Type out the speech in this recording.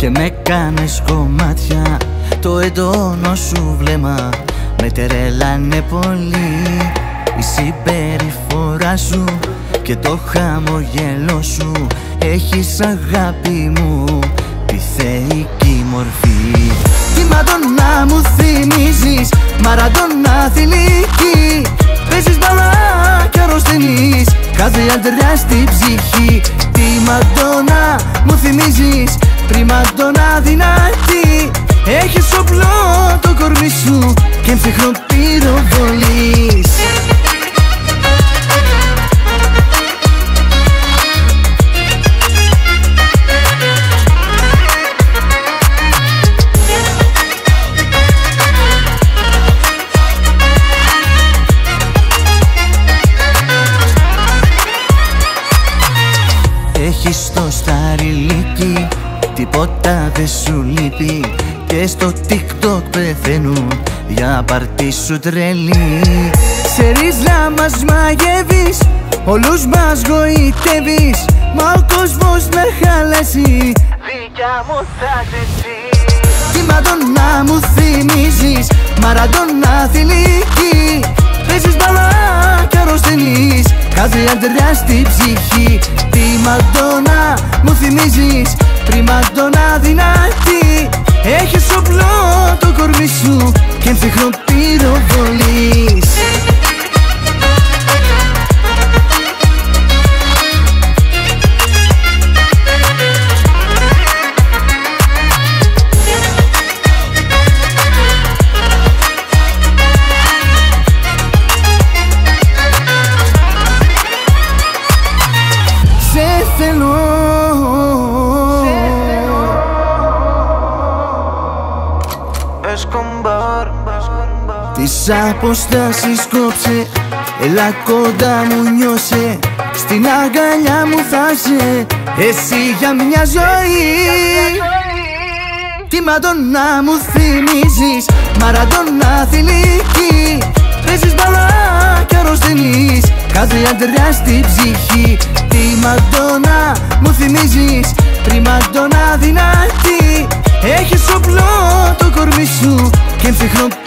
και με κάνες κομμάτια. Το έντονο σου βλέμμα με τρελάνε πολύ. Η συμπεριφορά σου και το χαμογέλο σου. Έχεις αγάπη μου τη θεϊκή μορφή. Τη Μαντόνα μου θυμίζεις, Μαραντόνα θηλυκή. Παίζεις μπαλά και αρρωσταίνεις κάθε άντρα στην ψυχή. Τη Μαντόνα μου θυμίζεις, πριμαντόνα δυνατή. Έχεις όπλο το κορμί σου και έμψυχρον πυροβολείς. Έχεις το σταριλίκι, τίποτα δεν σου λείπει. Και στο TikTok πεθαίνουν για πάρτι σου τρελή. Ξέρεις να μας μαγεύεις, όλους μας γοητεύεις. Μα ο κόσμος να χαλάσει, δικιά μου θα εσύ. Τη Μαντόνα μου θυμίζεις, Μαραντόνα θηλυκή. Παίζεις μπαλά και αρρωσταίνεις κάθε άντρα στην ψυχή. Τη Μαντόνα μου θυμίζεις, πριμαντόνα δυνατή. Έχεις όπλο το κορμί σου και έμψυχρον πυροβολείς. Σε θέλω, τις αποστάσεις κόψε, έλα κοντά μου νιώσε. Στην αγκαλιά μου θα σε, εσύ για μια ζωή. Τη Μαντόνα μου θυμίζεις, Μαραντόνα θηλυκή. Παίζεις μπαλά και αρρωσταίνεις κάθε άντρα στην ψυχή. Τη Μαντόνα μου θυμίζεις, πριμαντόνα δυνατή. Έχεις όπλο το κορμί σου και έμψυχρον